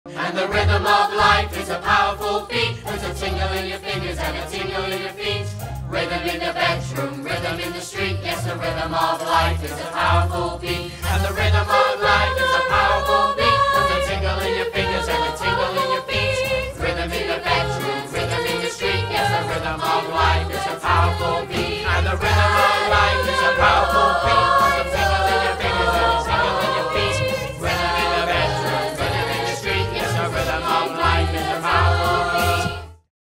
And the rhythm of life is a powerful beat. Puts a tingle in your fingers and a tingle in your feet. Rhythm in the bedroom, rhythm in the street. Yes, the rhythm of life is a powerful beat. And the rhythm of